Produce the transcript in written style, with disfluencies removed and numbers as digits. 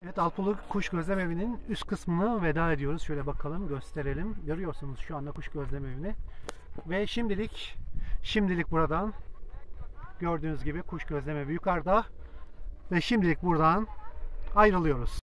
Evet, Alpulu Kuş Gözlem Evi'nin üst kısmını veda ediyoruz. Şöyle bakalım, gösterelim. Görüyorsunuz şu anda Kuş Gözlem Evi'ni. Ve şimdilik buradan gördüğünüz gibi Kuş Gözlem Evi yukarıda. Ve şimdilik buradan ayrılıyoruz.